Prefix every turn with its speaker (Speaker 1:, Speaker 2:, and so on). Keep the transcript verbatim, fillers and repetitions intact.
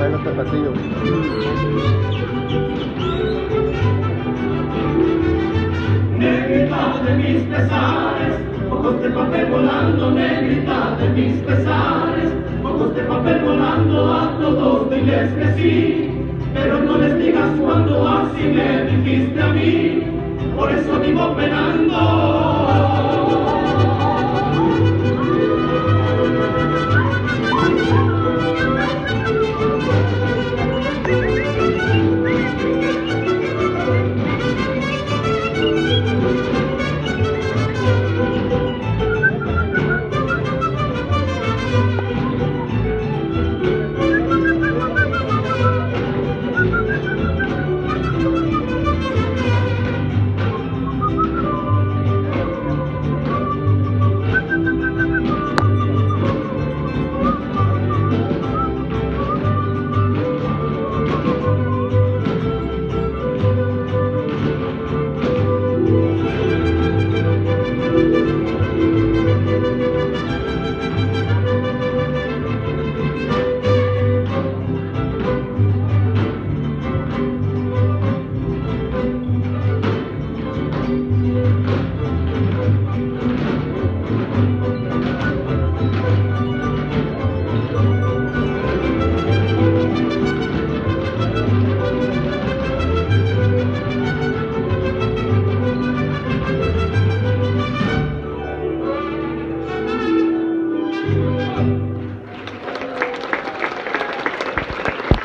Speaker 1: baila hasta el pasillo.
Speaker 2: Negrita de mis pesares, ojos de papel volando, negrita de mis pesares, ojos de papel volando, a todos diles que sí, pero no les digas cuando así me dijiste a mí, por eso vivo penando.